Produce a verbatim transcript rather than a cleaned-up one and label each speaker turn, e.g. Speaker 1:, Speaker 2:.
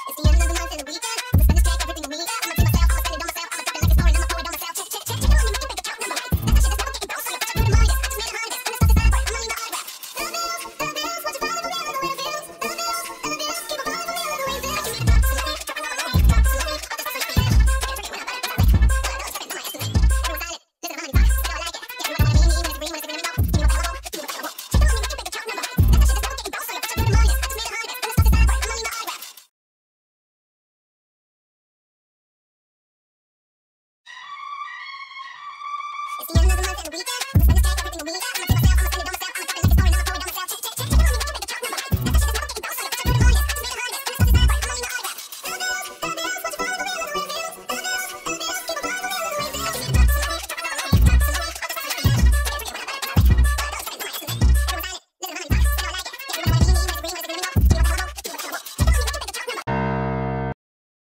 Speaker 1: It's the end of the month and the weekend. I'ma spend this cash, everything on me. I'ma treat myself, I'ma spend it on myself. I'ma drop it like it's pouring, I'ma pour it on myself. Check, check, check, check it on me, make you make the count number right. That shit is never getting broke, so you bitch, I put it on this. I just made a hundred, and the stuff is not right. I'm money my autograph. Dollar bills, dollar bills, watch it fall everywhere in the way it feels. Dollar bills, dollar bills, keep on falling everywhere in the way it feels. I can make it drop some money, drop another load, drop some money. All this stuff like speed. I can't forget when I bought it, 'cause I like it. Dollar bills, check it, I'm my estimate. Everyone's silent, listen, I'm money talks, they all like it. Yeah, everyone know what I mean, even if it's green, when it's green, let me know. Give me no palatable, give me no palatable. Check it on me, make you make the count number right. That shit is never getting broke, so you bitch, I put it on this. I just made a hundred, and the stuff is not right. I'm money my autograph. It's the end of the month and the weekend. I'ma spend this cash, everything on me. I'ma